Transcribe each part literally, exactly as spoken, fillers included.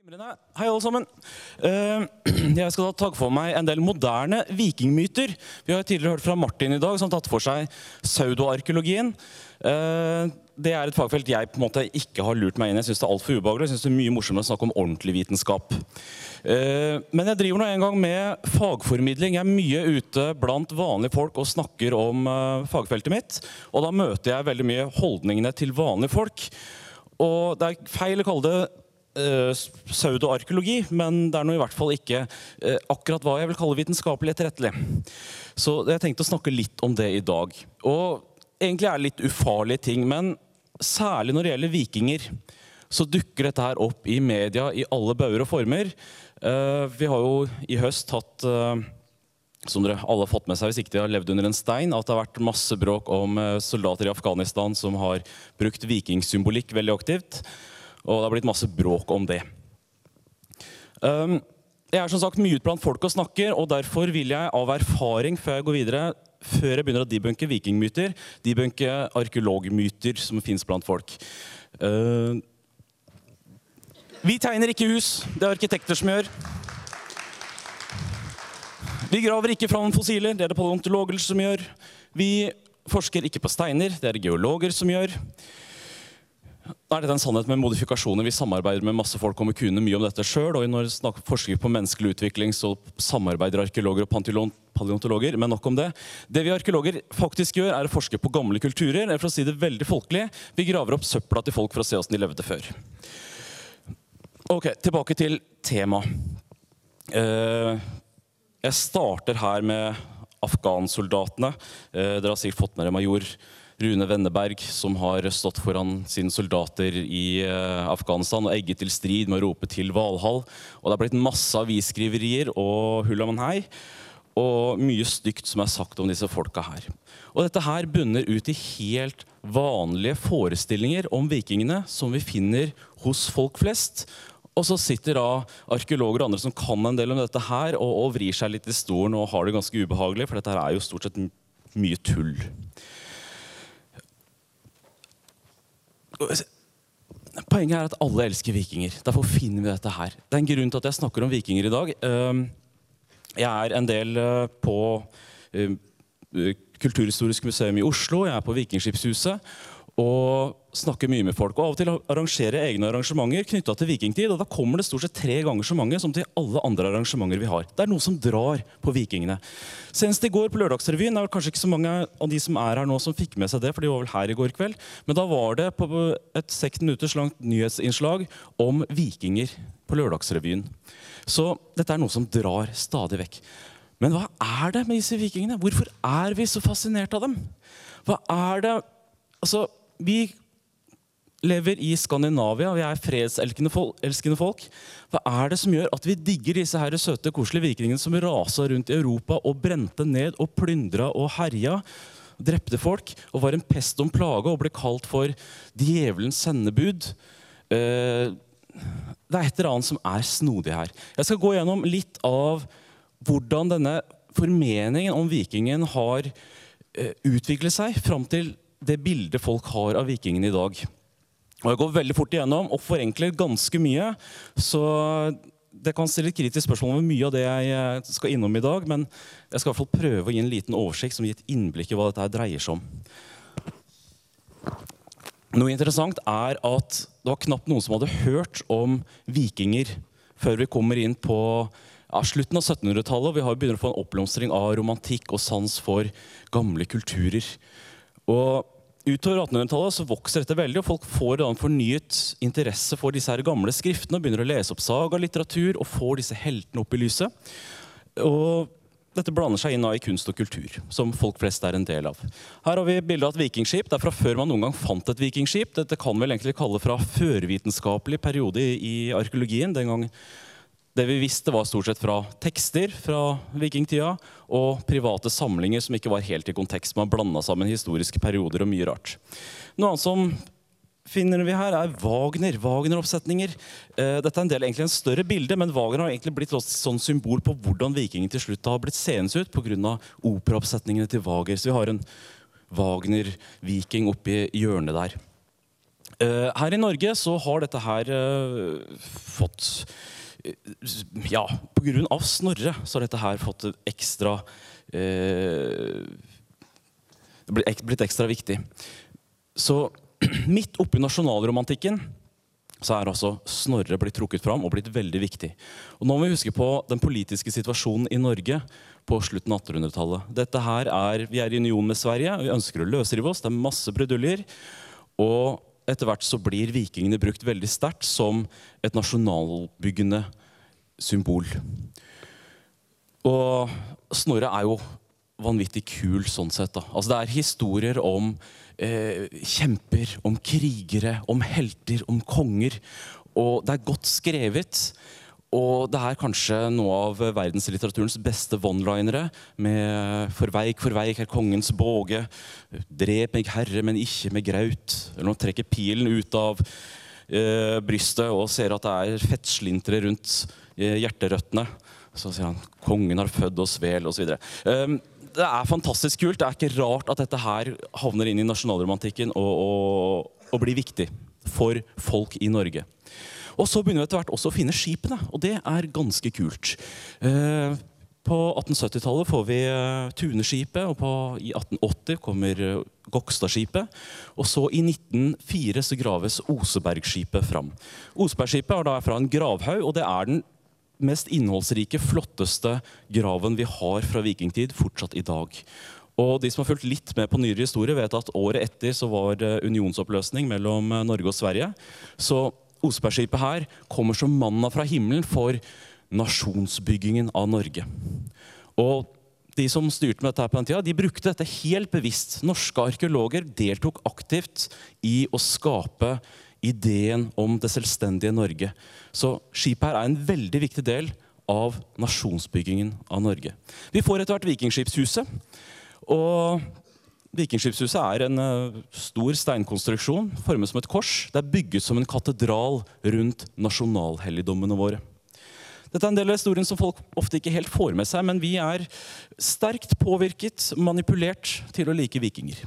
Hei alle sammen. Jeg skal ta for meg en del moderne vikingmyter. Vi har tidligere hørt fra Martin i dag, som har tatt for seg pseudoarkeologien. Det er et fagfelt jeg på en måte ikke har lurt meg inn. Jeg synes det er alt for ubehagelig. Jeg synes det er mye morsommere å snakke om ordentlig vitenskap. Men jeg driver nå en gang med fagformidling. Jeg er mye ute blant vanlige folk og snakker om fagfeltet mitt. Og da møter jeg veldig mye holdningene til vanlige folk. Og det er feil å kalle det pseudoarkeologi, men det er nå i hvert fall ikke eh, akkurat hva jeg vil kalle vitenskapelig etterrettelig. Så jeg tenkte å snakke litt om det i dag. Og egentlig er det litt ufarlige ting, men særlig når det gjelder vikinger, så dukker dette her opp i media i alle bauger og former. Eh, vi har jo i høst hatt, eh, som dere alle har fått med seg hvis ikke de har levd under en stein, at det har vært masse bråk om eh, soldater i Afghanistan som har brukt vikingsymbolikk veldig aktivt. Og det har blitt masse bråk om det. Um, jeg er som sagt mye ut blant folk og snakker, og derfor vil jeg av erfaring før jeg går videre, før jeg begynner å debunke vikingmyter, debunke arkeologmyter som finnes blant folk. Uh, vi tegner ikke hus, det er arkitekter som gjør. Vi graver ikke fram fossiler, det er det paleontologer som gjør. Vi forsker ikke på steiner, det er det geologer som gjør. Da er det en sannhet med modifikasjoner. Vi samarbeider med masse folk og kunne mye om dette selv, og når vi forsker på menneskelig utvikling, så samarbeider arkeologer og paleontologer, men nok om det. Det vi arkeologer faktisk gjør, er å forske på gamle kulturer, eller for å si det veldig folkelig, vi graver opp søpla til folk for å se hvordan de levde før. Ok, tilbake til tema. Jeg starter her med afghansoldatene. Dere har sikkert fått med dere major Rune Wenneberg, som har stått foran sine soldater i Afghanistan og egget til strid med å rope til Valhall. Og det har blitt masse avisskriverier og hullamanhei, og mye stygt som er sagt om disse folka her. Og dette her bunner ut i helt vanlige forestillinger om vikingene som vi finner hos folk flest. Og så sitter da arkeologer og andre som kan en del om dette her, og, og vrir seg litt i stolen og har det ganske ubehagelig, for dette her er jo stort sett mye tull. Poenget er at alle elsker vikinger. Derfor finner vi dette her. Det er en grunn til at jeg snakker om vikinger i dag. Jeg er en del på Kulturhistorisk museum i Oslo. Jeg er på Vikingskipshuset og snakker mye med folk. Og av og til arrangerer egne arrangementer knyttet til vikingtid. Og da kommer det stort sett tre ganger så mange som til alle andre arrangementer vi har. Det er noe som drar på vikingene. Senest i går på Lørdagsrevyen, det er kanskje ikke så mange av de som er her nå som fikk med seg det, for de var vel her i går kveld. Men da var det på et seks minutters langt nyhetsinnslag om vikinger på Lørdagsrevyen. Så dette er noe som drar stadig vekk. Men hva er det med disse vikingene? Hvorfor er vi så fascinert av dem? Hva er det? Altså, vi lever i Skandinavia, vi er fredselskende folk. Hva er det som gjør at vi digger disse her søte, koselige vikingene som raset rundt i Europa og brente ned og plyndret og herja, drepte folk og var en pest om plage og ble kalt for djevelens sendebud? Det er et eller annet som er snodig her. Jeg skal gå gjennom litt av hvordan denne formeningen om vikingen har utviklet seg frem til det bildet folk har av vikingene i dag. Og jeg går veldig fort igjennom og forenkler ganske mye, så det kan stille et kritisk spørsmål om mye av det jeg skal innom i dag, men jeg skal i hvert fall prøve å gi en liten oversikt som gir et innblikk i hva dette her dreier seg om. Noe interessant er at det var knapt noen som hadde hørt om vikinger før vi kommer inn på ja, slutten av syttenhundretallet, og vi har begynner å få en oppblomstring av romantikk og sans for gamle kulturer. Og utover attenhundretallet så vokser dette veldig, og folk får en fornyet interesse for disse her gamle skriftene, og begynner å lese opp saga-litteratur, og får disse heltene opp i lyset. Og dette blander seg inn i kunst og kultur, som folk flest er en del av. Her har vi bildet av et vikingskip. Det er fra før man noen gang fant et vikingskip. Dette kan vi vel egentlig kalle fra førvitenskapelig periode i arkeologien, den gang det vi visste var stort sett fra tekster fra vikingtida og private samlinger som ikke var helt i kontekst. Man blandet sammen historiske perioder og mye rart. Noe annet som finner vi her er Wagner, Wagner-oppsetninger. Dette er en del egentlig en større bilde, men Wagner har egentlig blitt et sånn symbol på hvordan vikingen til slutt har blitt seende ut på grunn av operaoppsetningene til Wagner. Så vi har en Wagner-viking oppi hjørnet der. Uh, her i Norge så har dette her uh, fått uh, ja, på grunn av Snorre så har dette her fått ekstra uh, blitt, blitt ekstra viktig. Så midt oppi nasjonalromantikken så er altså Snorre blitt trukket fram og blitt veldig viktig. Og nå må vi huske på den politiske situasjonen i Norge på slutten av attenhundretallet. Dette her er, vi er i union med Sverige, vi ønsker å løsrive oss, det er masse bruduljer, og etter hvert så blir vikingene brukt veldig sterkt som et nasjonalbyggende symbol. Og Snorre er jo vanvittig kul sånn sett da. Altså det er historier om eh, kjemper, om krigere, om helter, om konger. Og det er godt skrevet. Og det er kanskje noe av verdenslitteraturens beste one-linere med «For veik, for veik er kongens båge, drep meg herre, men ikke med graut». Eller når han trekker pilen ut av eh, brystet og ser at det er fettslintre rundt eh, hjerterøttene. Så sier han «Kongen har født oss vel», og så videre. Um, det er fantastisk kult. Det er ikke rart at dette her havner inn i nasjonalromantikken og, og, og blir viktig for folk i Norge. Og så begynner vi etter hvert også å finne skipene, og det er ganske kult. Eh, på atten syttitallet får vi eh, Tuneskipet, og på, i atten åtti kommer eh, Gokstadskipet. Og så i nitten null fire så graves Osebergskipet fram. Osebergskipet er da fra en gravhaug, og det er den mest innholdsrike, flotteste graven vi har fra vikingtid fortsatt i dag. Og de som har fulgt litt med på nyere historie vet at året etter så var det unionsoppløsning mellom Norge og Sverige. Så Osebergskipet her kommer som manna fra himmelen for nasjonsbyggingen av Norge. Og de som styrte med dette her på den tida, de brukte dette helt bevisst. Norske arkeologer deltok aktivt i å skape ideen om det selvstendige Norge. Så skipet her er en veldig viktig del av nasjonsbyggingen av Norge. Vi får etter hvert Vikingskipshuset, og Vikingskipshuset er en uh, stor steinkonstruksjon, formet som et kors. Det er bygget som en katedral rundt nasjonalhelligdommene våre. Dette er en del av historien som folk ofte ikke helt får med seg, men vi er sterkt påvirket, manipulert til å like vikinger.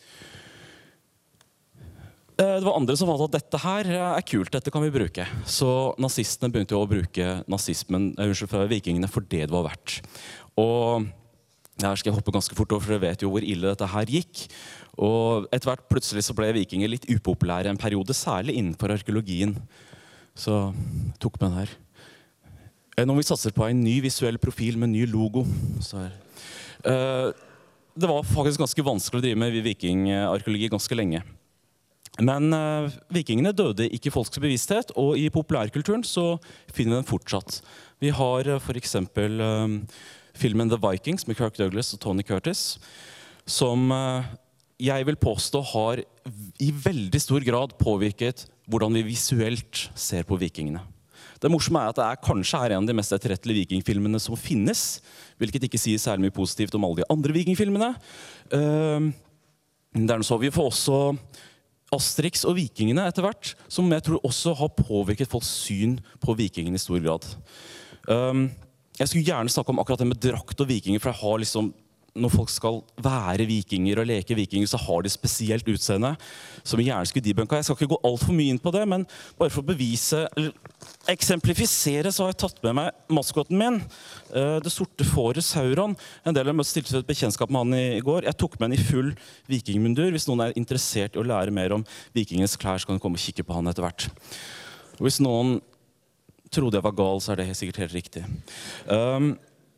Uh, det var andre som fant at dette her er kult, dette kan vi bruke. Så nazistene begynte å bruke nazismen, uh, unnskyld, fra vikingene for det det var verdt. Og her skal jeg hoppe ganske fort over, for dere vet jo hvor ille dette her gikk. Og etter hvert plutselig så ble vikinger litt upopulære en periode, særlig innenfor arkeologien. Så jeg tok med den her. Når vi satser på en ny visuell profil med ny logo, så er uh, det var faktisk ganske vanskelig å drive med vikingarkeologi ganske lenge. Men uh, vikingene døde ikke i folks bevissthet, og i populærkulturen så finner vi den fortsatt. Vi har uh, for eksempel uh, filmen The Vikings med Kirk Douglas og Tony Curtis, som uh, jeg vil påstå har i veldig stor grad påvirket hvordan vi visuelt ser på vikingene. Det morsomme er at det er kanskje er en av de mest etterrettelige vikingfilmene som finnes, hvilket ikke sier særlig mye positivt om alle de andre vikingfilmene. Uh, det er noe så vi får også Asterix og vikingene etter hvert, som jeg tror også har påvirket folks syn på vikingene i stor grad. Um, jeg skulle gjerne snakke om akkurat det med drakt og vikinger, for jeg har liksom, når folk skal være vikinger og leke vikinger, så har de spesielt utseende, som jeg gjerne skulle debunka. Jeg skal ikke gå alt for mye inn på det, men bare for å bevise, eller eksemplifisere, så har jeg tatt med meg maskotten min, uh, det sorte fåret Sauron. En del av dem stilte et bekjentskap med han i går. Jeg tok med han i full vikingmundur. Hvis noen er interessert i å lære mer om vikingens klær, så kan du komme og kikke på han etter hvert. Og hvis noen trodde jeg var gal, så er det sikkert helt riktig. Um,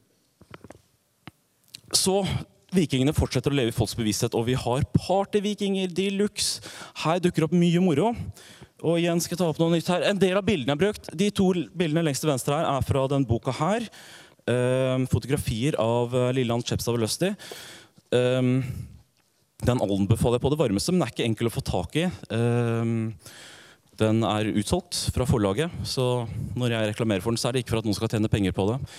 så vikingene fortsetter å leve i folks bevissthet, og vi har partyvikinger deluxe. Her dukker opp mye moro. Og igjen skal jeg ta opp noe nytt her. En del av bildene jeg har brukt, de to bildene lengst til venstre her, er fra den boka her. Um, fotografier av uh, Lilland Skjepstad Veløsti. Um, den anbefaler jeg på det varmeste, men den er ikke enkel å få tak i. Um, Den er utsolgt fra forlaget, så når jeg reklamerer for den, så er det ikke for at noen skal tjene penger på det.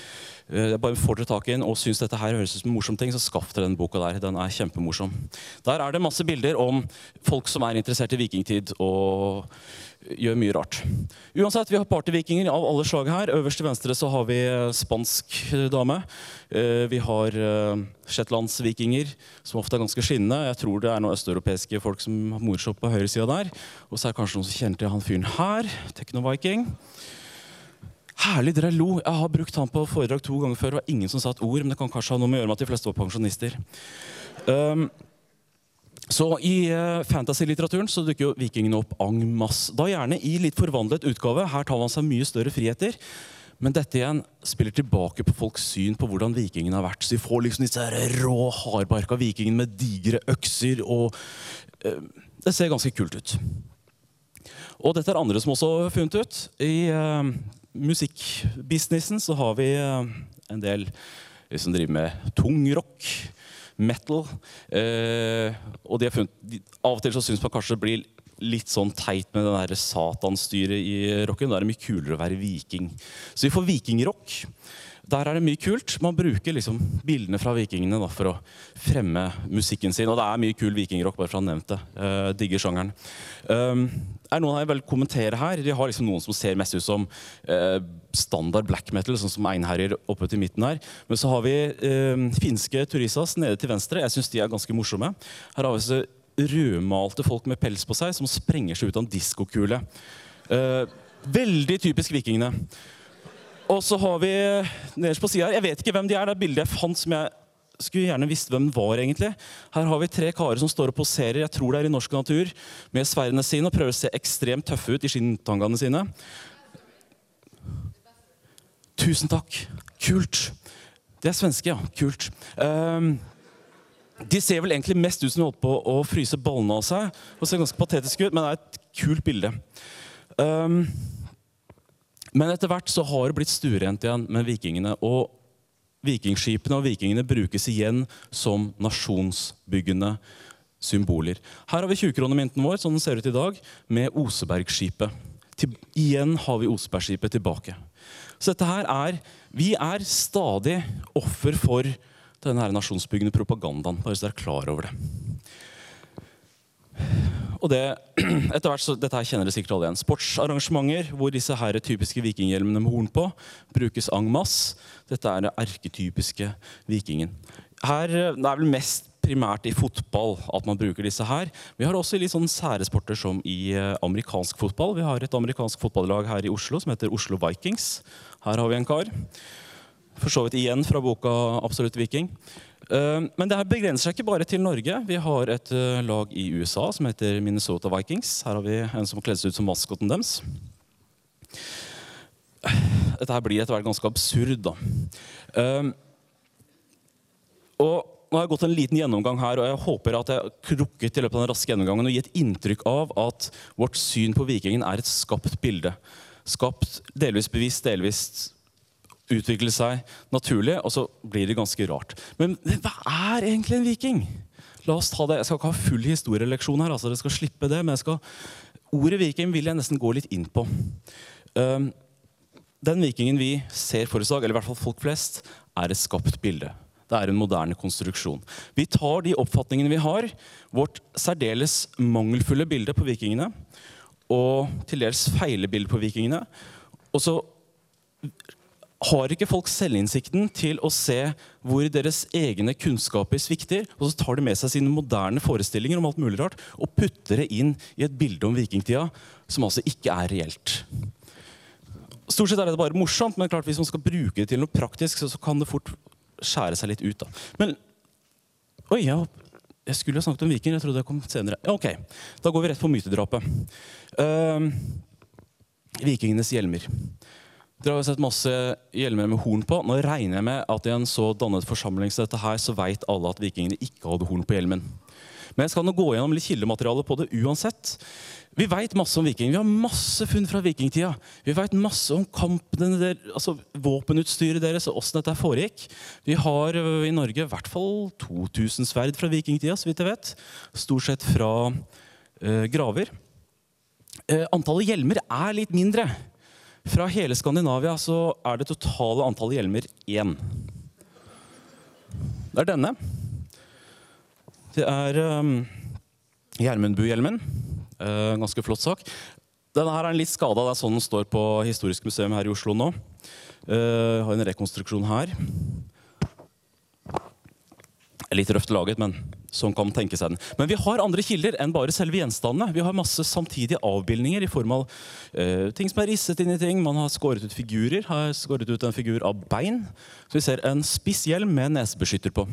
uh, bare får dere tak i den og synes dette her høres ut som en morsom ting, så skaff dere den boka der. Den er kjempemorsom. Der er det masse bilder om folk som er interessert i vikingtid og gjør mye rart. Uansett, vi har partyvikinger av alle slag her. Øverst til venstre så har vi spansk dame. Vi har shetlandsvikinger, som ofte er ganske skinnende. Jeg tror det er noen østeuropeiske folk som morer seg opp på høyre siden der. Og så er det kanskje noen som kjenner til han fyren her, Techno-viking. Herlig, dere lo. Jeg har brukt han på foredrag to ganger før. Det var ingen som sa et ord, men det kan kanskje ha noe med å gjøre med at de fleste var pensjonister. Um, Så i uh, fantasy-litteraturen så dukker jo vikingene opp en masse. Da gjerne i litt forvandlet utgave. Her tar man seg mye større friheter. Men dette igjen spiller tilbake på folks syn på hvordan vikingene har vært. Så vi får liksom disse her rå, hardbarka vikingene med digre økser. Og uh, det ser ganske kult ut. Og dette er andre som også har funnet ut. I uh, musikkbusinessen så har vi uh, en del som driver med tungrock. Metal, eh, og de har funnet, de, av og til så synes man kanskje det blir litt sånn teit med den der satanstyret i rocken. Da er det mye kulere å være viking. Så vi får vikingrock. Der er det mye kult. Man bruker liksom bildene fra vikingene da, for å fremme musikken sin. Og det er mye kul vikingrock, bare for å ha nevnt det. Uh, digger sjangeren. Um, er noen her vel kommentere her? De har liksom noen som ser mest ut som uh, standard black metal, sånn som Einherjer oppe til midten her. Men så har vi uh, finske turistas nede til venstre. Jeg synes de er ganske morsomme. Her har vi så rødmalte folk med pels på seg som sprenger seg ut av en diskokule. Uh, veldig typisk vikingene. Og så har vi nederst på siden her, jeg vet ikke hvem de er, det er bildet jeg fant som jeg skulle gjerne visst hvem var egentlig. Her har vi tre karer som står og poserer, jeg tror det er i norsk natur, med sverdene sine og prøver å se ekstremt tøffe ut i skinntangene sine. Tusen takk. Kult. Det er svenske, ja. Kult. Um, de ser vel egentlig mest ut som de holdt på å fryse ballene av seg, og ser ganske patetisk ut, men det er et kult bilde. Um, Men etter hvert så har det blitt stuerent igjen med vikingene, og vikingskipene og vikingene brukes igjen som nasjonsbyggende symboler. Her har vi tjue-kronemynten vår, sånn den ser ut i dag, med Osebergskipet. Til, igjen har vi Osebergskipet tilbake. Så dette her er, vi er stadig offer for denne her nasjonsbyggende propagandaen, bare så dere er klar over det. Og det, etter hvert, så, dette her kjenner dere sikkert alle igjen. Sportsarrangementer, hvor disse her typiske vikinghjelmene med horn på, brukes en masse. Dette er det erketypiske vikingen. Her det er vel mest primært i fotball at man bruker disse her. Vi har også litt sånn sære sporter som i amerikansk fotball. Vi har et amerikansk fotballag her i Oslo som heter Oslo Vikings. Her har vi en kar. For så vidt igjen fra boka Absolutt Viking. Men det her begrenser seg ikke bare til Norge. Vi har et lag i U S A som heter Minnesota Vikings. Her har vi en som har kledd seg ut som maskoten deres. Dette her blir etter hvert ganske absurd da. Og nå har jeg gått en liten gjennomgang her, og jeg håper at jeg har krukket i løpet av den raske gjennomgangen og gi et inntrykk av at vårt syn på vikingen er et skapt bilde. Skapt delvis bevisst, delvis utvikle seg naturlig, og så blir det ganske rart. Men hva er egentlig en viking? La oss ta det. Jeg skal ikke ha full historieleksjon her, altså dere skal slippe det, men jeg skal... ordet viking vil jeg nesten gå litt inn på. Um, den vikingen vi ser for oss i dag, eller i hvert fall folk flest, er et skapt bilde. Det er en moderne konstruksjon. Vi tar de oppfatningene vi har, vårt særdeles mangelfulle bilde på vikingene, og til dels feilebilde på vikingene, og så har ikke folk selvinnsikten til å se hvor deres egne kunnskaper svikter, og så tar de med seg sine moderne forestillinger om alt mulig rart, og putter det inn i et bilde om vikingtida, som altså ikke er reelt. Stort sett er det bare morsomt, men klart hvis man skal bruke det til noe praktisk, så kan det fort skjære seg litt ut da. Men, oi, jeg, jeg skulle ha snakket om viking, jeg trodde jeg kom senere. Ja, ok, da går vi rett på mytedrapet. Uh, vikingenes hjelmer. Dere har jo sett masse hjelmer med horn på. Nå regner jeg med at i en så dannet forsamling som dette her, så vet alle at vikingene ikke hadde horn på hjelmen. Men jeg skal nå gå gjennom litt kildemateriale på det uansett. Vi vet masse om viking. Vi har masse funn fra vikingtida. Vi vet masse om kampene der, altså våpenutstyret deres og hvordan dette foregikk. Vi har i Norge i hvert fall to tusen sverd fra vikingtida, så vidt jeg vet. Stort sett fra eh, graver. Eh, antallet hjelmer er litt mindre. Fra hele Skandinavia så er det totale antallet hjelmer én. Det er denne. Det er um, Gjermundbu-hjelmen. Uh, ganske flott sak. Denne her er en litt skadet, det er sånn den står på Historisk museum her i Oslo nå. Uh, har en rekonstruksjon her. Litt røft laget, men sånn kan man tenke seg den. Men vi har andre kilder enn bare selve gjenstandene. Vi har masse samtidige avbildninger i form av uh, ting som er risset inn i ting. Man har skåret ut figurer. Har skåret ut en figur av bein. Så vi ser en spiss hjelm med nesebeskytter på.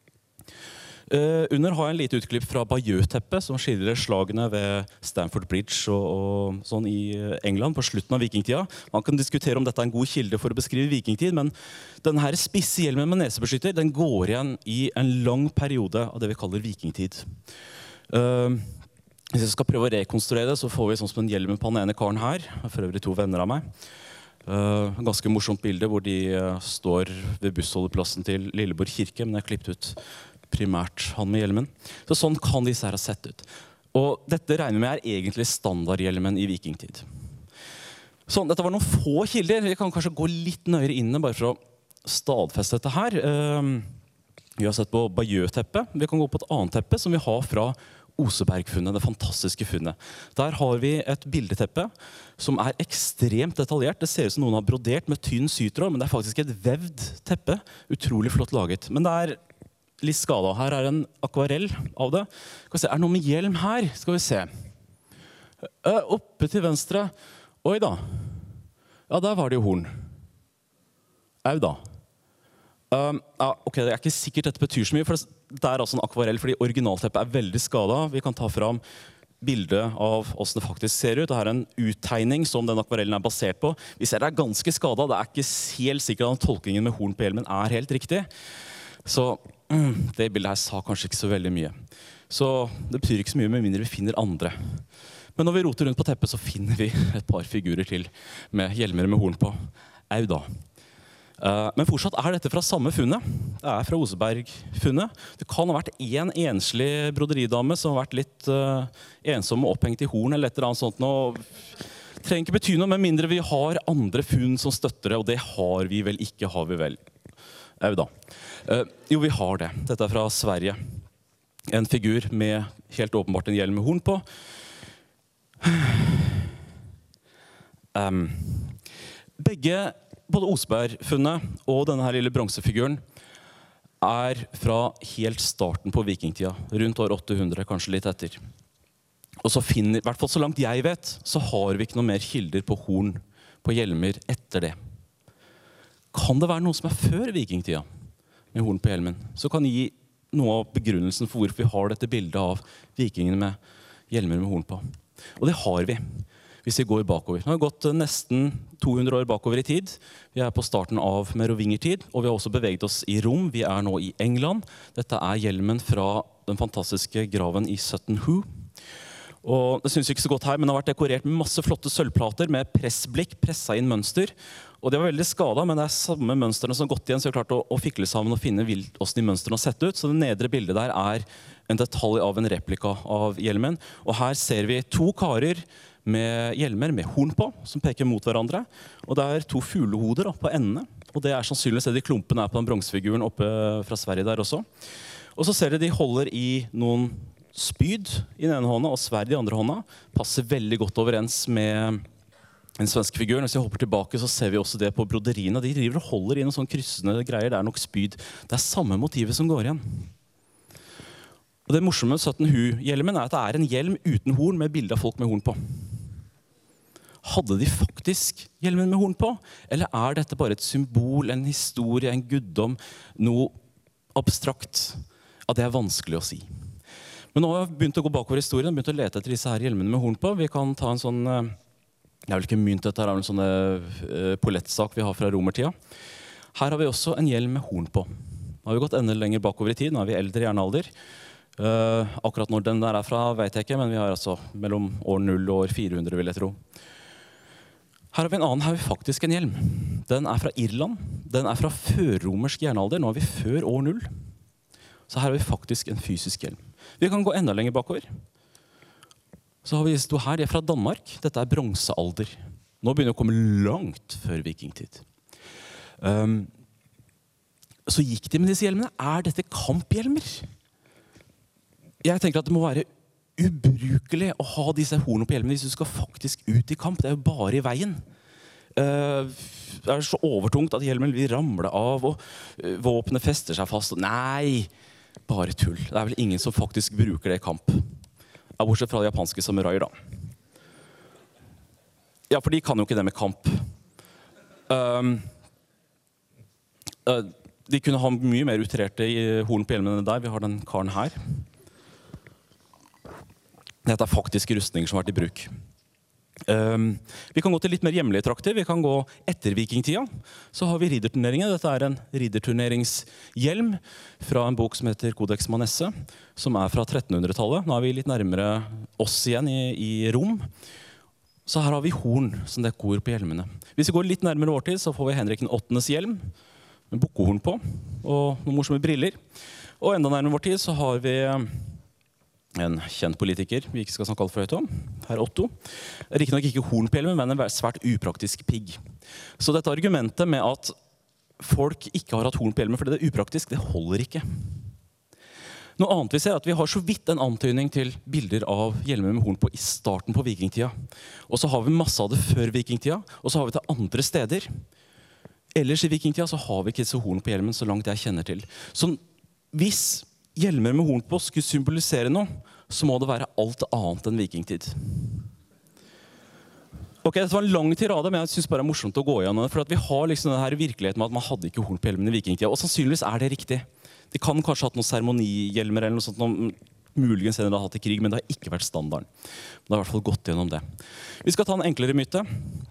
Uh, under har jeg en lite utklipp fra Bayeux-teppet, som skildrer slagene ved Stamford Bridge og, og sånn i England på slutten av vikingtida. Man kan diskutere om dette er en god kilde for å beskrive vikingtid, men denne her spisse hjelmen med nesebeskytter den går igjen i en lang periode av det vi kaller vikingtid. Uh, hvis jeg skal prøve å rekonstruere det, så får vi sånn som en hjelm på den ene karen her, for øvrig to venner av meg. Uh, en ganske morsomt bilde hvor de uh, står ved bussholdeplassen til Lilleborg kirke, men jeg har klippet ut primært han med hjelmen. Så sånn kan disse her ha sett ut. Og dette regner vi med er egentlig standardhjelmen i vikingtid. Sånn, dette var noen få kilder. Vi kan kanskje gå litt nøyere inn bare for å stadfeste dette her. Uh, vi har sett på Bayeux-teppet. Vi kan gå på et annet teppe som vi har fra Oseberg-funnet, det fantastiske funnet. Der har vi et bildeteppe som er ekstremt detaljert. Det ser ut som noen har brodert med tynn sytråd, men det er faktisk et vevd teppe. Utrolig flott laget. Men det er litt skadet. Her er en akvarell av det. Skal vi se, er det noe med hjelm her? Skal vi se. Uh, oppe til venstre. Oi da. Ja, der var det jo horn. Au da. Um, ja, ok, det er ikke sikkert dette betyr så mye, for det er altså en akvarell, fordi originalteppet er veldig skadet. Vi kan ta fram bildet av hvordan det faktisk ser ut. Dette er en uttegning som den akvarellen er basert på. Vi ser det er ganske skadet. Det er ikke helt sikkert at tolkningen med horn på hjelmen er helt riktig. Så mm, det bildet her sa kanskje ikke så veldig mye. Så det betyr ikke så mye med mindre vi finner andre. Men når vi roter rundt på teppet, så finner vi et par figurer til med hjelmer med horn på. Au da. Men fortsatt er dette fra samme funnet. Det er fra Oseberg-funnet. Det kan ha vært en enslig broderidame som har vært litt uh, ensom og opphengt i horn eller et eller annet sånt. Nå trenger ikke bety noe, med mindre vi har andre funn som støtter det, og det har vi vel ikke, har vi vel. Au da. Uh, jo, vi har det. Dette er fra Sverige. En figur med helt åpenbart en hjelm med horn på. Um, begge Både Oseberg-funnet og denne her lille bronsefiguren er fra helt starten på vikingtida, rundt år åtte hundre, kanskje litt etter. Og så finner, i hvert fall så langt jeg vet, så har vi ikke noe mer kilder på horn, på hjelmer etter det. Kan det være noe som er før vikingtida, med horn på hjelmen, så kan gi noe av begrunnelsen for hvorfor vi har dette bildet av vikingene med hjelmer med horn på. Og det har vi. Hvis vi går bakover. Nå har vi gått nesten to hundre år bakover i tid. Vi er på starten av merovingertid, og vi har også beveget oss i Rom. Vi er nå i England. Dette er hjelmen fra den fantastiske graven i Sutton Hoo. Og det synes vi ikke så godt her, men det har vært dekorert med masse flotte sølvplater med pressblikk, presset inn mønster. Og det var veldig skadet, men det er samme mønsterne som har gått igjen, så vi har klart å, å fikle sammen og finne hvordan de mønstrene har sett ut. Så det nedre bildet der er en detalj av en replika av hjelmen. Og her ser vi to karer med hjelmer med horn på, som peker mot hverandre. Og det er to fuglehoder da, på endene. Og det er sannsynligvis det de klumpene er på den bronsefiguren oppe fra Sverige der også. Og så ser dere de holder i noen spyd i den ene hånda og sverd i den andre hånda. Passer veldig godt overens med en svensk figur. Hvis vi hopper tilbake, så ser vi også det på broderiene. De driver og holder i noen sånne kryssende greier. Det er nok spyd. Det er samme motivet som går igjen. Og det morsomme med Sutton Hoo-hjelmen er at det er en hjelm uten horn med bilde av folk med horn på. Hadde de faktisk hjelmen med horn på? Eller er dette bare et symbol, en historie, en guddom, noe abstrakt? Ja, det er vanskelig å si. Men nå har vi begynt å gå bakover i historien, begynt å lete etter disse her hjelmene med horn på. Vi kan ta en sånn, det er vel ikke mynt dette, det er vel en sånn uh, polettsak vi har fra romertida. Her har vi også en hjelm med horn på. Nå har vi gått enda lenger bakover i tid, nå er vi eldre jernalder. Uh, akkurat når den der er fra vet jeg ikke, men vi har altså mellom år null og år fire hundre, vil jeg tro. Her har vi en annen, her har vi faktisk en hjelm. Den er fra Irland. Den er fra førromersk jernalder. Nå er vi før år null. Så her har vi faktisk en fysisk hjelm. Vi kan gå enda lenger bakover. Så har vi to her, de er fra Danmark. Dette er bronsealder. Nå begynner det å komme langt før vikingtid. Um, så gikk de med disse hjelmene. Er dette kamphjelmer? Jeg tenker at det må være ubrukelig å ha disse hornene på hjelmene hvis du skal faktisk ut i kamp. Det er jo bare i veien. Uh, det er så overtungt at hjelmen vil ramle av, og uh, våpenet fester seg fast. Nei, bare tull. Det er vel ingen som faktisk bruker det i kamp. Ja, bortsett fra de japanske samuraier, da. Ja, for de kan jo ikke det med kamp. Um, uh, de kunne ha mye mer utrerte horn på hjelmene enn der. Vi har den karen her. Dette er faktisk rustninger som har vært i bruk. Um, vi kan gå til litt mer hjemlige trakter. Vi kan gå etter vikingtida. Så har vi ridderturneringen. Dette er en ridderturneringshjelm fra en bok som heter Codex Manesse, som er fra trettenhundretallet. Nå er vi litt nærmere oss igjen i, i Rom. Så her har vi horn som dekor på hjelmene. Hvis vi går litt nærmere vår tid, så får vi Henrik den åttendes hjelm med bukkehorn på og noen morsomme briller. Og enda nærmere vår tid så har vi en kjent politiker vi ikke skal snakke alt for høyt om, herr Otto. Riktignok ikke horn på hjelmen, men en svært upraktisk pigg. Så dette argumentet med at folk ikke har hatt horn på hjelmen fordi det er upraktisk, det holder ikke. Noe annet vi ser er at vi har så vidt en antydning til bilder av hjelmer med horn på i starten på vikingtida. Og så har vi masse av det før vikingtida, og så har vi det andre steder. Ellers i vikingtida så har vi ikke disse horn på hjelmen så langt jeg kjenner til. Så hvis hjelmer med horn på skulle symbolisere noe, så må det være alt annet enn vikingtid. Ok, dette var en lang tirade, men jeg synes bare det er morsomt å gå igjennom det, for at vi har liksom denne her virkeligheten med at man hadde ikke horn på hjelmen i vikingtida, og sannsynligvis er det riktig. De kan kanskje ha hatt noen seremonihjelmer eller noe sånt, noen, muligens en de har hatt i krig, men det har ikke vært standarden. Det har i hvert fall gått gjennom det. Vi skal ta en enklere myte.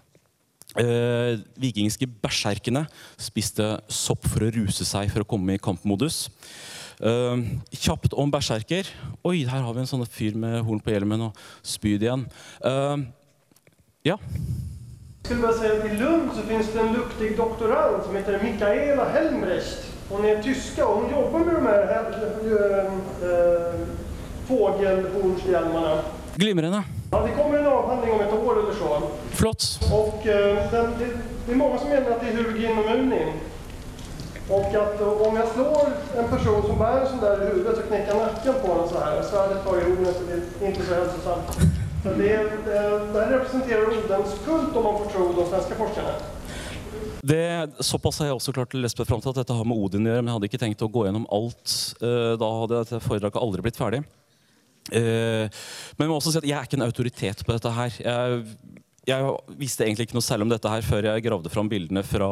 Uh, vikingske berserkene spiste sopp for å ruse seg for å komme i kampmodus. Uh, kjapt om berserker. Oi, her har vi en sånn fyr med horn på hjelmen og spyd igjen. Uh, ja. Jeg skulle bare si at i Lund så finnes det en duktig doktorand som heter Michaela Helmrecht. Hun er tyska og hun jobber med de her uh, fågelhornshjelmarna. Glimrende. Ja, det kommer en avhandling om ett år eller så. Flott. Och uh, den, det, det är många som menar att det är hugin och att uh, om jag slår en person som bär en sån där i huvudet så knäcker nacken på den så här. Svärdet tar i orden så det är inte så hälsosamt. Så det, det, det här representerar Odens kult om man får tro de svenska forskarna. Det, såpass har jeg også klart å lese frem til at dette har med Odin å gjøre, men jeg hadde ikke tenkt å gå gjennom alt. Uh, da hadde dette foredraget aldri blitt ferdig. Uh, men jeg må også si at jeg er ikke en autoritet på dette her. Jeg, jeg visste egentlig ikke noe selv om dette her før jeg gravde fram bildene fra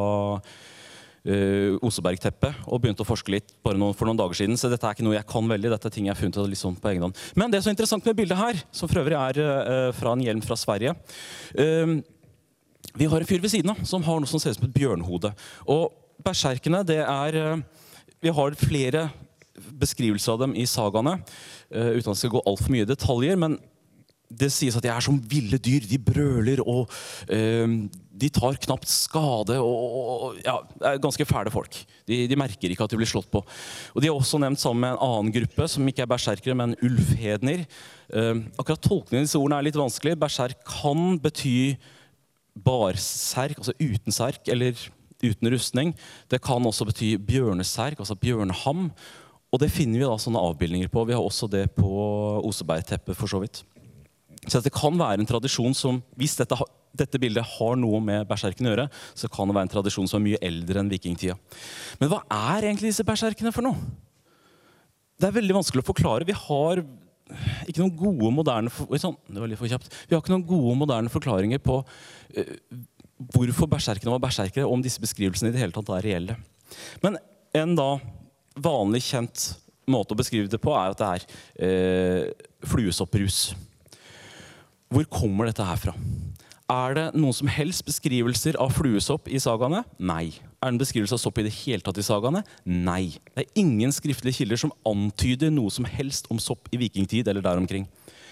uh, Osebergteppet og begynte å forske litt bare noen, for noen dager siden. Så dette er ikke noe jeg kan veldig. Dette er ting jeg har funnet liksom på egen hånd. Men det er så interessant med bildet her, som for øvrig er uh, fra en hjelm fra Sverige. Uh, vi har en fyr ved siden av som har noe som ser ut som et bjørnhode. Og berserkene, det er uh, vi har flere beskrivelser av dem i sagaene, uh, uten at det skal gå alt for mye detaljer, men det sies at de er som ville dyr, de brøler, og uh, de tar knapt skade, og, og ja, er ganske fæle folk. De, de merker ikke at de blir slått på. Og de er også nevnt sammen med en annen gruppe, som ikke er berserkere, men ulfhedner. Uh, akkurat tolkningen av disse ordene er litt vanskelig. Berserk kan bety barserk, altså uten serk, eller uten rustning. Det kan også bety bjørneserk, altså bjørnham. Og det finner vi da sånne avbildninger på. Vi har også det på Osebergteppet for så vidt. Så det kan være en tradisjon som, hvis dette, dette bildet har noe med berserkene å gjøre, så kan det være en tradisjon som er mye eldre enn vikingtida. Men hva er egentlig disse berserkene for noe? Det er veldig vanskelig å forklare. Vi har ikke noen gode moderne, sånn, det var litt for kjapt. Vi har ikke noen gode moderne forklaringer på uh, hvorfor berserkene var berserkere, og om disse beskrivelsene i det hele tatt er reelle. Men en da vanlig kjent måte å beskrive det på er at det er eh, fluesopprus. Hvor kommer dette her fra? Er det noen som helst beskrivelser av fluesopp i sagaene? Nei. Er det en beskrivelse av sopp i det hele tatt i sagaene? Nei. Det er ingen skriftlige kilder som antyder noe som helst om sopp i vikingtid eller der omkring.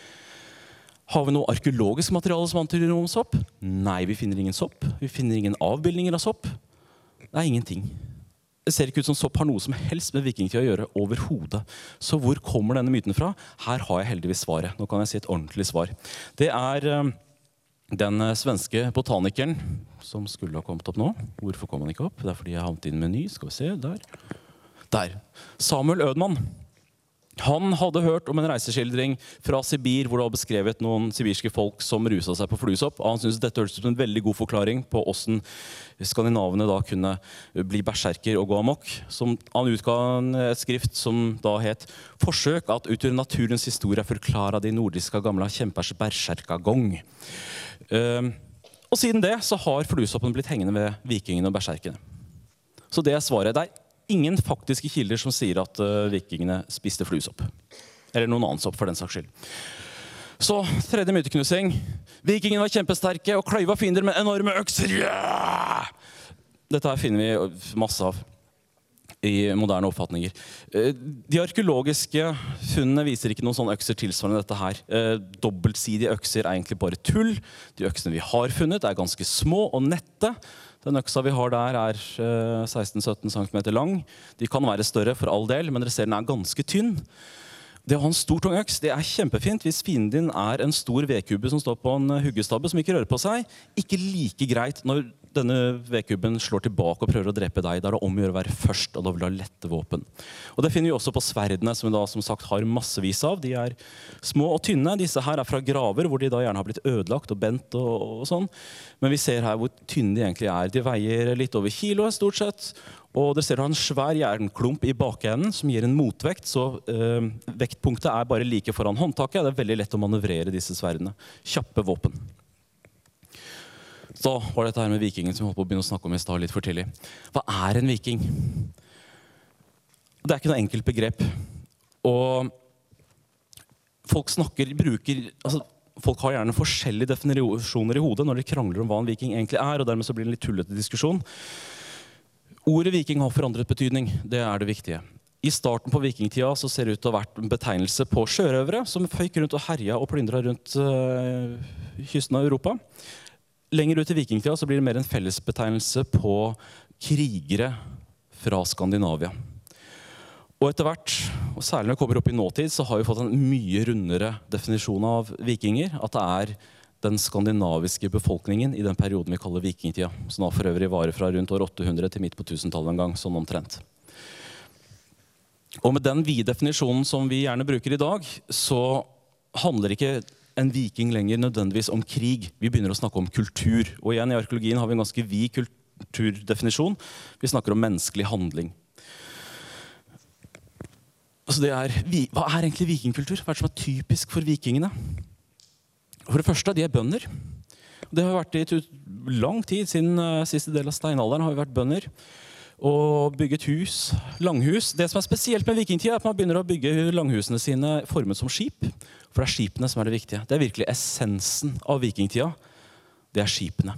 Har vi noe arkeologisk materiale som antyder noe om sopp? Nei, vi finner ingen sopp. Vi finner ingen avbildninger av sopp. Det er ingenting. Det ser ikke ut som sopp har noe som helst med vikingtid å gjøre overhodet. Så hvor kommer denne myten fra? Her har jeg heldigvis svaret. Nå kan jeg si et ordentlig svar. Det er uh, Den svenske botanikeren som skulle ha kommet opp nå. Hvorfor kom han ikke opp? Det er fordi jeg havnet inn med ny. Skal vi se, der. Der. Samuel Ødman. Han hadde hørt om en reiseskildring fra Sibir, hvor det var beskrevet noen sibirske folk som ruset seg på fluesopp. Og han syntes dette hørtes ut som en veldig god forklaring på hvordan skandinavene da kunne bli berserker og gå amok. Som han utga et skrift som da het «Forsøk at ut ur naturens historie forklare de nordiske gamle kjempers berserkagong». Uh, og siden det så har fluesoppen blitt hengende ved vikingene og berserkene. Så det er svaret. Det er ingen faktiske kilder som sier at uh, vikingene spiste fluesopp. Eller noen annen sopp for den saks skyld. Så, tredje myteknusing. Vikingene var kjempesterke og kløyva fiender med enorme økser. Yeah! Dette her finner vi masse av i moderne oppfatninger. De arkeologiske funnene viser ikke noen sånne økser tilsvarende dette her. Dobbeltsidige økser er egentlig bare tull. De øksene vi har funnet er ganske små og nette. Den øksa vi har der er seksten til sytten centimeter lang. De kan være større for all del, men dere ser den er ganske tynn. Det å ha en stor tung øks, det er kjempefint hvis fienden din er en stor vedkubbe som står på en huggestabbe som ikke rører på seg. Ikke like greit når denne vedkubben slår tilbake og prøver å drepe deg. Da er det om å gjøre å være først, og da vil du ha lette våpen. Og det finner vi også på sverdene, som vi da som sagt har massevis av. De er små og tynne. Disse her er fra graver, hvor de da gjerne har blitt ødelagt og bent og, og sånn. Men vi ser her hvor tynne de egentlig er. De veier litt over kilo stort sett. Og dere ser du har en svær jernklump i bakenden som gir en motvekt, så øh, vektpunktet er bare like foran håndtaket. Det er veldig lett å manøvrere disse sverdene. Kjappe våpen. Så var dette her med vikingen som vi holdt på å begynne å snakke om i stad litt for tidlig. Hva er en viking? Det er ikke noe enkelt begrep. Og folk snakker, bruker... Altså, folk har gjerne forskjellige definisjoner i hodet når de krangler om hva en viking egentlig er, og dermed så blir det en litt tullete diskusjon. Ordet viking har forandret betydning, det er det viktige. I starten på vikingtida så ser det ut til å ha vært en betegnelse på sjørøvere som føyk rundt og herja og plyndra rundt uh, kysten av Europa. Lenger ut i vikingtida så blir det mer en fellesbetegnelse på krigere fra Skandinavia. Og etter hvert, og særlig når vi kommer opp i nåtid, så har vi fått en mye rundere definisjon av vikinger, at det er den skandinaviske befolkningen i den perioden vi kaller vikingtida, som da for øvrig varer fra rundt år åtte hundre til midt på tusentallet en gang, sånn omtrent. Og med den vide definisjonen som vi gjerne bruker i dag, så handler ikke en viking lenger nødvendigvis om krig. Vi begynner å snakke om kultur. Og igjen i arkeologien har vi en ganske vid kulturdefinisjon. Vi snakker om menneskelig handling. Altså det er, hva er egentlig vikingkultur? Hva er det som er typisk for vikingene? For det første, de er bønder. Det har vært i lang tid, siden uh, siste del av steinalderen har vi vært bønder. Og bygget hus, langhus. Det som er spesielt med vikingtida er at man begynner å bygge langhusene sine formet som skip. For det er skipene som er det viktige. Det er virkelig essensen av vikingtida. Det er skipene.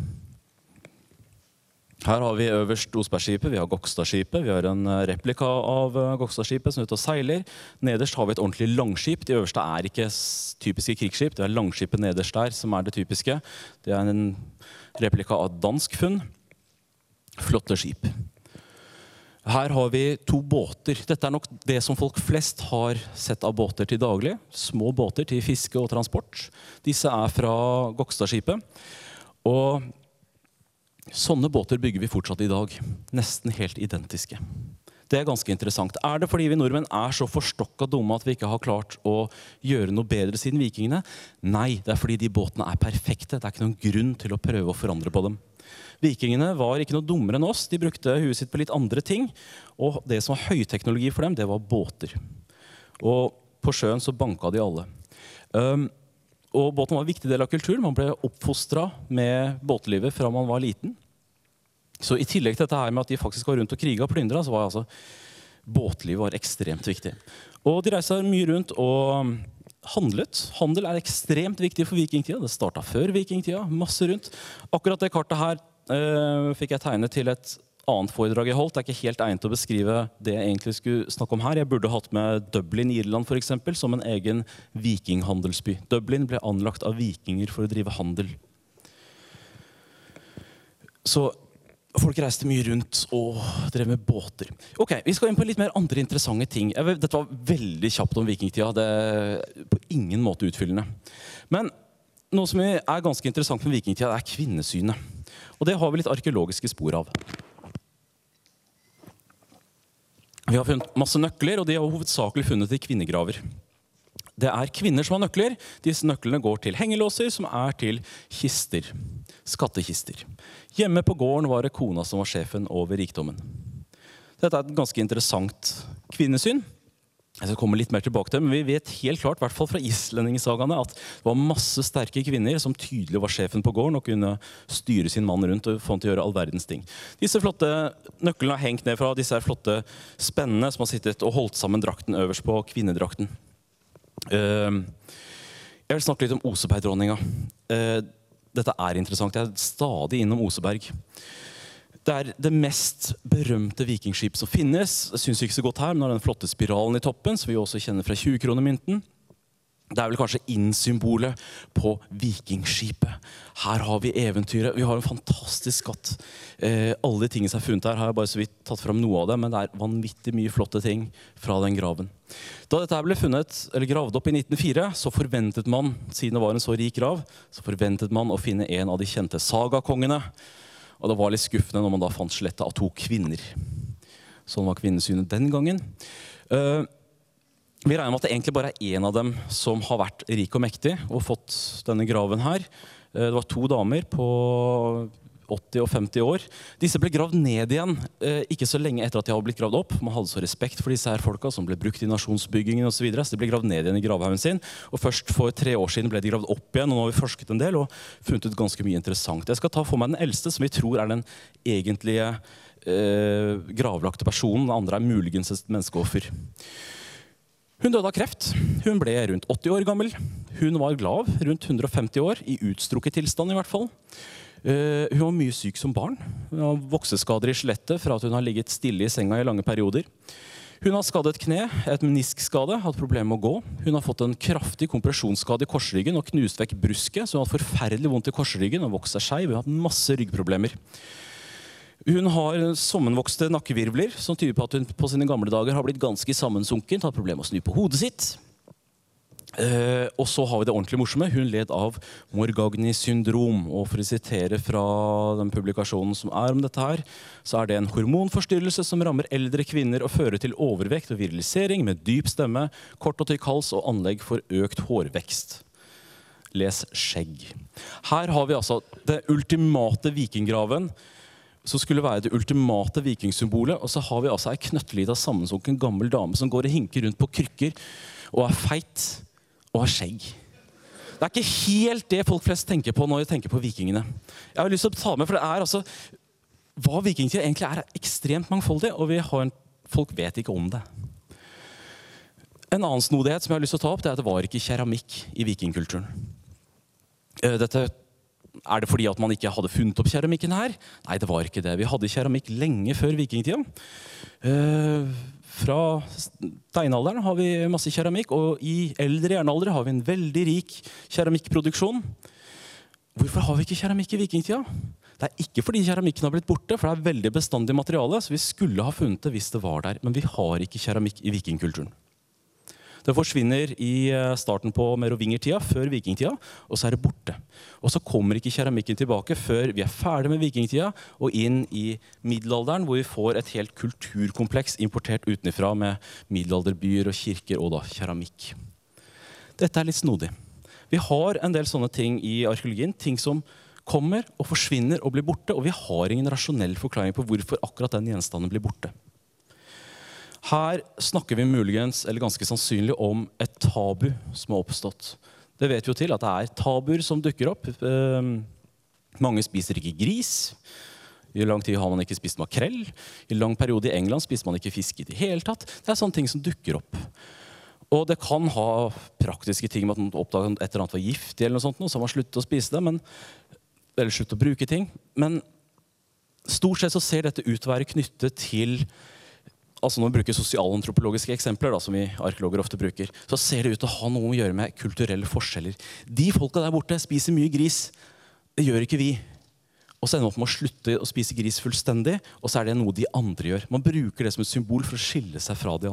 Her har vi øverst Osbergskipet, vi har Gokstadskipet, vi har en replika av Gokstadskipet som er ute og seiler. Nederst har vi et ordentlig langskip. De øverste er ikke typiske krigsskip, det er langskipet nederst der som er det typiske. Det er en replika av dansk funn. Flotte skip. Her har vi to båter. Dette er nok det som folk flest har sett av båter til daglig. Små båter til fiske og transport. Disse er fra Gokstadskipet. Og sånne båter bygger vi fortsatt i dag. Nesten helt identiske. Det er ganske interessant. Er det fordi vi nordmenn er så forstokket dumme at vi ikke har klart å gjøre noe bedre siden vikingene? Nei, det er fordi de båtene er perfekte. Det er ikke noen grunn til å prøve å forandre på dem. Vikingene var ikke noe dummere enn oss. De brukte huet sitt på litt andre ting. Og det som var høyteknologi for dem, det var båter. Og på sjøen så banka de alle. Um, Og båten var en viktig del av kulturen. Man ble oppfostret med båtlivet fra man var liten. Så i tillegg til dette her med at de faktisk var rundt og kriget og plyndret, så var altså båtlivet var ekstremt viktig. Og de reiste mye rundt og handlet. Handel er ekstremt viktig for vikingtida. Det startet før vikingtida, masse rundt. Akkurat det kartet her øh, fikk jeg tegne til et annet foredrag jeg holdt. Det er ikke helt egnet å beskrive det jeg egentlig skulle snakke om her. Jeg burde hatt med Dublin i Irland for eksempel, som en egen vikinghandelsby. Dublin ble anlagt av vikinger for å drive handel. Så folk reiste mye rundt og drev med båter. Ok, vi skal inn på litt mer andre interessante ting. Vet, dette var veldig kjapt om vikingtida. Det er på ingen måte utfyllende. Men noe som er ganske interessant med vikingtida, er kvinnesynet. Og det har vi litt arkeologiske spor av. Vi har funnet masse nøkler, og de har hovedsakelig funnet i kvinnegraver. Det er kvinner som har nøkler. Disse nøklene går til hengelåser, som er til kister. Skattekister. Hjemme på gården var det kona som var sjefen over rikdommen. Dette er et ganske interessant kvinnesyn. Jeg skal komme litt mer tilbake til det, men vi vet helt klart, i hvert fall fra islendingesagaene, at det var masse sterke kvinner som tydelig var sjefen på gården og kunne styre sin mann rundt og få han til å gjøre all verdens ting. Disse flotte nøklene har hengt ned fra disse flotte spennene som har sittet og holdt sammen drakten øverst på kvinnedrakten. Jeg vil snakke litt om Oseberg-dronninga. Dette er interessant. Jeg er stadig innom Oseberg. Det er det mest berømte vikingskip som finnes. Jeg synes ikke så godt her, men har den flotte spiralen i toppen, som vi også kjenner fra tjue-kronemynten. Det er vel kanskje innsymbolet på vikingskipet. Her har vi eventyret. Vi har en fantastisk skatt. Eh, alle de tingene som er funnet her, har jeg bare så vidt tatt fram noe av det, men det er vanvittig mye flotte ting fra den graven. Da dette ble funnet, eller gravd opp i nitten null fire, så forventet man, siden det var en så rik grav, så forventet man å finne en av de kjente sagakongene. Og det var litt skuffende når man da fant skjelettet av to kvinner. Sånn var kvinnesynet den gangen. Uh, vi regner med at det egentlig bare er en av dem som har vært rik og mektig og fått denne graven her. Uh, det var to damer på åtti og femti år. Disse ble gravd ned igjen, uh, ikke så lenge etter at de hadde blitt gravd opp. Man hadde så respekt for disse her folka som ble brukt i nasjonsbyggingen og så videre. Så de ble gravd ned igjen i gravhaugen sin. Og først for tre år siden ble de gravd opp igjen, og nå har vi forsket en del og funnet ut ganske mye interessant. Jeg skal ta for meg den eldste, som vi tror er den egentlige uh, gravlagte personen. Den andre er muligens et menneskeoffer. Hun døde av kreft. Hun ble rundt åtti år gammel. Hun var glad, rundt hundre og femti år, i utstrukket tilstand i hvert fall. Uh, hun var mye syk som barn. Hun har vokseskader i skjelettet fra at hun har ligget stille i senga i lange perioder. Hun har skadet kne, et meniskskade, hatt problemer med å gå. Hun har fått en kraftig kompresjonsskade i korsryggen og knust vekk brusket, så hun har hatt forferdelig vondt i korsryggen og vokst seg skeiv. Hun har hatt masse ryggproblemer. Hun har sammenvokste nakkevirvler, som tyder på at hun på sine gamle dager har blitt ganske sammensunken, hatt problemer med å snu på hodet sitt. Uh, og så har vi det ordentlig morsomme. Hun led av Morgagni-syndrom. Og for å sitere fra den publikasjonen som er om dette her, så er det en hormonforstyrrelse som rammer eldre kvinner og fører til overvekt og virilisering med dyp stemme, kort og tykk hals og anlegg for økt hårvekst. Les skjegg. Her har vi altså det ultimate vikinggraven, som skulle være det ultimate vikingsymbolet, og så har vi altså en knøttelita sammensunken gammel dame som går og hinker rundt på krykker og er feit og har skjegg. Det er ikke helt det folk flest tenker på når de tenker på vikingene. Jeg har lyst til å ta med, for det er altså, hva vikingtid egentlig er, er ekstremt mangfoldig, og vi har en, folk vet ikke om det. En annen snodighet som jeg har lyst til å ta opp, det er at det var ikke keramikk i vikingkulturen. Dette er det fordi at man ikke hadde funnet opp keramikken her? Nei, det var ikke det. Vi hadde keramikk lenge før vikingtida. Fra steinalderen har vi masse keramikk, og i eldre jernalder har vi en veldig rik keramikkproduksjon. Hvorfor har vi ikke keramikk i vikingtida? Det er ikke fordi keramikken har blitt borte, for det er veldig bestandig materiale, så vi skulle ha funnet det hvis det var der, men vi har ikke keramikk i vikingkulturen. Det forsvinner i starten på merovingertida, før vikingtida, og så er det borte. Og så kommer ikke keramikken tilbake før vi er ferdig med vikingtida og inn i middelalderen, hvor vi får et helt kulturkompleks importert utenfra med middelalderbyer og kirker og da keramikk. Dette er litt snodig. Vi har en del sånne ting i arkeologien, ting som kommer og forsvinner og blir borte, og vi har ingen rasjonell forklaring på hvorfor akkurat den gjenstanden blir borte. Her snakker vi muligens, eller ganske sannsynlig, om et tabu som har oppstått. Det vet vi jo til at det er tabuer som dukker opp. Eh, mange spiser ikke gris. I lang tid har man ikke spist makrell. I lang periode i England spiser man ikke fisk i det hele tatt. Det er sånne ting som dukker opp. Og det kan ha praktiske ting med at man oppdager et eller annet var giftig eller noe sånt, så har man sluttet å spise det, men, eller sluttet å bruke ting. Men stort sett så ser dette ut til å være knyttet til, altså når vi bruker sosialantropologiske eksempler, da, som vi arkeologer ofte bruker, så ser det ut til å ha noe å gjøre med kulturelle forskjeller. De folka der borte spiser mye gris. Det gjør ikke vi. Og så ender man opp med å slutte å spise gris fullstendig, og så er det noe de andre gjør. Man bruker det som et symbol for å skille seg fra de andre.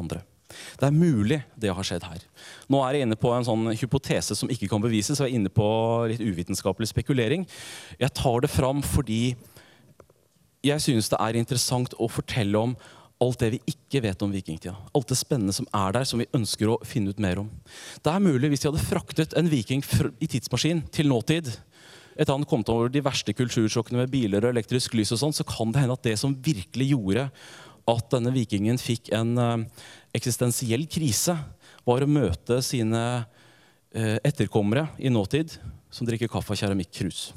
Det er mulig det har skjedd her. Nå er jeg inne på en sånn hypotese som ikke kan bevises, så jeg er inne på litt uvitenskapelig spekulering. Jeg tar det fram fordi jeg synes det er interessant å fortelle om alt det vi ikke vet om vikingtida. Alt det spennende som er der, som vi ønsker å finne ut mer om. Det er mulig hvis vi hadde fraktet en viking i tidsmaskin til nåtid, etter han kom til over de verste kultursjokkene med biler og elektrisk lys og sånn, så kan det hende at det som virkelig gjorde at denne vikingen fikk en uh, eksistensiell krise, var å møte sine uh, etterkommere i nåtid, som drikker kaffe av keramikkrus.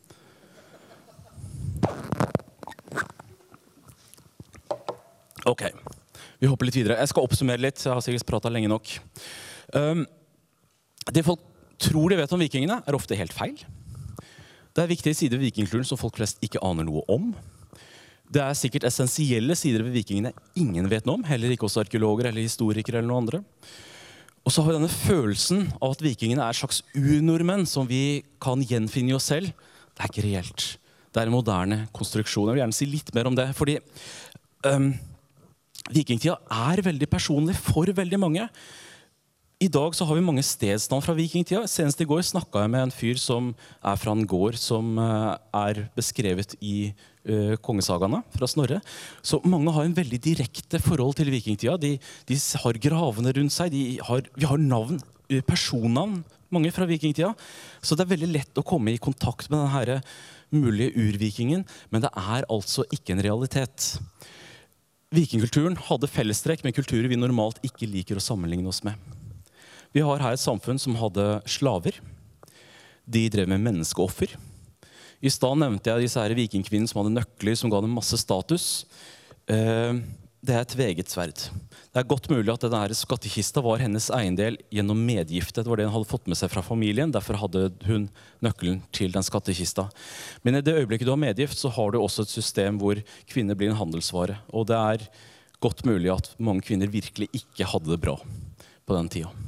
Ok, vi hopper litt videre. Jeg skal oppsummere litt, jeg har sikkert pratet lenge nok. Um, det folk tror de vet om vikingene er ofte helt feil. Det er viktige sider ved vikingkulturen som folk flest ikke aner noe om. Det er sikkert essensielle sider ved vikingene ingen vet noe om, heller ikke også arkeologer eller historikere eller noen andre. Og så har vi denne følelsen av at vikingene er slags urnordmenn som vi kan gjenfinne i oss selv. Det er ikke reelt. Det er en moderne konstruksjon. Jeg vil gjerne si litt mer om det, fordi um, vikingtida er veldig personlig for veldig mange. I dag så har vi mange stedsnavn fra vikingtida. Senest i går snakket jeg med en fyr som er fra en gård som uh, er beskrevet i uh, kongesagaene fra Snorre. Så mange har en veldig direkte forhold til vikingtida. De, de har gravene rundt seg. De har, vi har navn, uh, personnavn, mange fra vikingtida. Så det er veldig lett å komme i kontakt med denne mulige urvikingen, men det er altså ikke en realitet. Vikingkulturen hadde fellestrekk med kulturer vi normalt ikke liker å sammenligne oss med. Vi har her et samfunn som hadde slaver. De drev med menneskeoffer. I stad nevnte jeg disse her vikingkvinnen som hadde nøkler som ga dem masse status. Det er et tveget sverd. Det er godt mulig at denne skattekista var hennes eiendel gjennom medgifte. Det var det hun hadde fått med seg fra familien. Derfor hadde hun nøkkelen til den skattekista. Men i det øyeblikket du har medgift, så har du også et system hvor kvinner blir en handelsvare. Og det er godt mulig at mange kvinner virkelig ikke hadde det bra på den tida.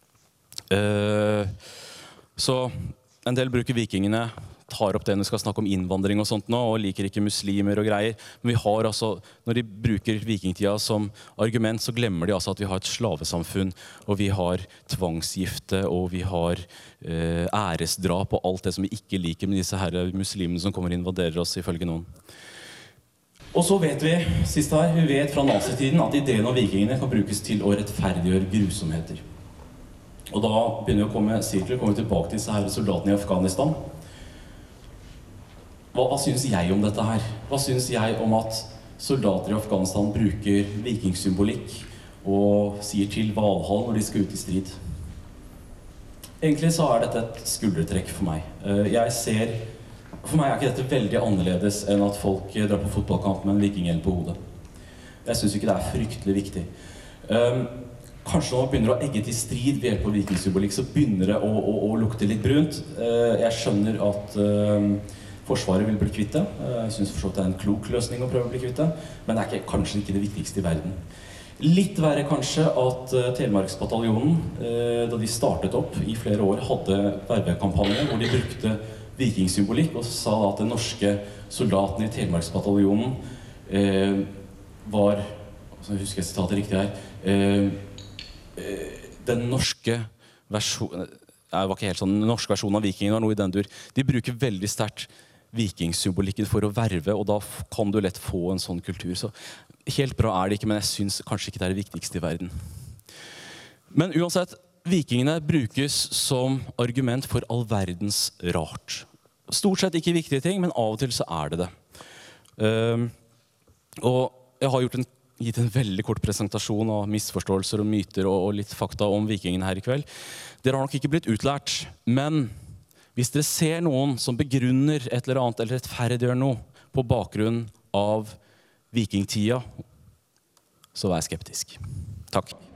Uh, så en del bruker vikingene, tar opp det når vi skal snakke om innvandring og sånt nå, og liker ikke muslimer og greier. Men vi har altså, når de bruker vikingtida som argument, så glemmer de altså at vi har et slavesamfunn, og vi har tvangsgifte, og vi har uh, æresdrap og alt det som vi ikke liker med disse her muslimene som kommer og invaderer oss, ifølge noen. Og så vet vi, sist her, vi vet fra nazitiden at ideen av vikingene kan brukes til å rettferdiggjøre grusomheter. Og da begynner vi å komme sirkler, kommer vi tilbake til disse her soldatene i Afghanistan. Hva, hva synes jeg om dette her? Hva synes jeg om at soldater i Afghanistan bruker vikingsymbolikk og sier til Valhall når de skal ut i strid? Egentlig så er dette et skuldertrekk for meg. Jeg ser, for meg er ikke dette veldig annerledes enn at folk drar på fotballkamp med en vikinghjelm på hodet. Jeg synes ikke det er fryktelig viktig. Um, Kanskje når man begynner å egge til strid ved hjelp av vikingsymbolikk, så begynner det å, å, å lukte litt brunt. Jeg skjønner at uh, Forsvaret vil bli kvitt det. Jeg synes forstått det er en klok løsning å prøve å bli kvitt det, men det er ikke, kanskje ikke det viktigste i verden. Litt verre kanskje at uh, Telemarksbataljonen, uh, da de startet opp i flere år, hadde vervekampanje hvor de brukte vikingsymbolikk og sa at den norske soldaten i Telemarksbataljonen uh, var, så husker jeg sitatet riktig her, uh, den norske versjonen, det var ikke helt sånn, den norske versjonen av vikingen var noe i den dur. De bruker veldig sterkt vikingsymbolikken for å verve, og da kan du lett få en sånn kultur. Så helt bra er det ikke, men jeg synes kanskje ikke det er det viktigste i verden. Men uansett, vikingene brukes som argument for all verdens rart. Stort sett ikke viktige ting, men av og til så er det det. Um, og jeg har gjort en gitt en veldig kort presentasjon av misforståelser og myter og, og litt fakta om vikingene her i kveld. Dere har nok ikke blitt utlært, men hvis dere ser noen som begrunner et eller annet eller rettferdiggjør noe på bakgrunn av vikingtida, så vær skeptisk. Takk.